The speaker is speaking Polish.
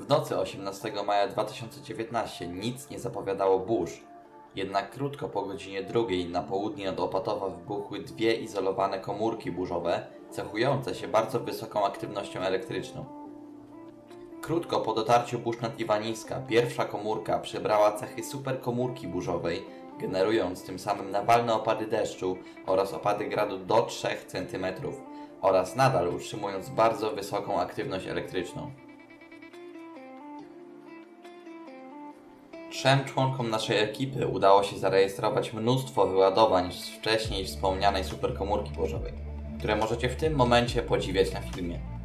W nocy 18 maja 2019 nic nie zapowiadało burz. Jednak krótko po godzinie 2 na południe od Opatowa wybuchły dwie izolowane komórki burzowe, cechujące się bardzo wysoką aktywnością elektryczną. Krótko po dotarciu burz nad Iwaniska pierwsza komórka przybrała cechy superkomórki burzowej, generując tym samym nawalne opady deszczu oraz opady gradu do 3 cm oraz nadal utrzymując bardzo wysoką aktywność elektryczną. Trzem członkom naszej ekipy udało się zarejestrować mnóstwo wyładowań z wcześniej wspomnianej superkomórki burzowej, które możecie w tym momencie podziwiać na filmie.